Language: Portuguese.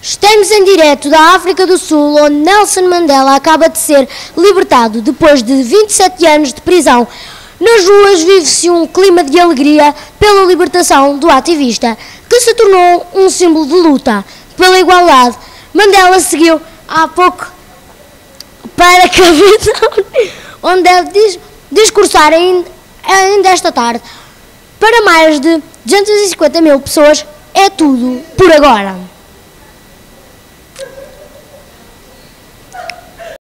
Estamos em direto da África do Sul, onde Nelson Mandela acaba de ser libertado depois de 27 anos de prisão. Nas ruas vive-se um clima de alegria pela libertação do ativista, que se tornou um símbolo de luta pela igualdade. Mandela seguiu há pouco para a capital, onde deve discursar ainda esta tarde. Para mais de 250 mil pessoas é tudo por agora.